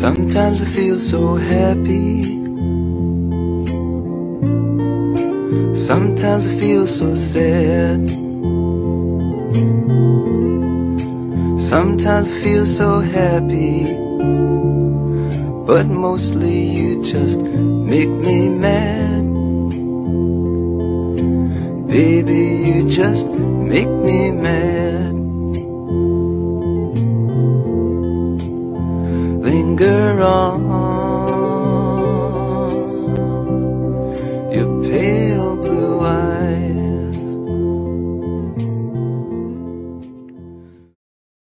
Sometimes I feel so happy, sometimes I feel so sad. Sometimes I feel so happy, but mostly you just make me mad. Baby, you just make me mad. Linger on,